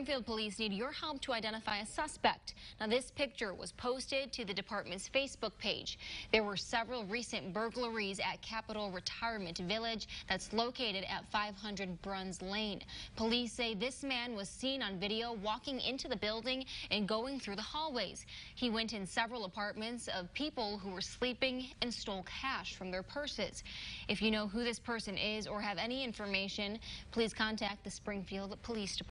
Springfield police need your help to identify a suspect. Now, this picture was posted to the department's Facebook page. There were several recent burglaries at Capitol Retirement Village that's located at 500 Bruns Lane. Police say this man was seen on video walking into the building and going through the hallways. He went in several apartments of people who were sleeping and stole cash from their purses. If you know who this person is or have any information, please contact the Springfield Police Department.